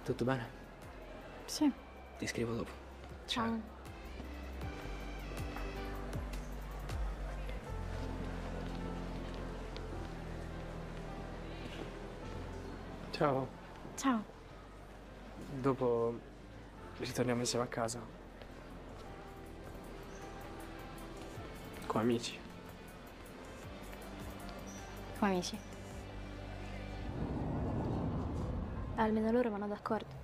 Tutto bene? Sì. Ti scrivo dopo. Ciao. Ciao. Ciao. Dopo ritorniamo insieme a casa. Come amici. Come amici. Almeno loro vanno d'accordo.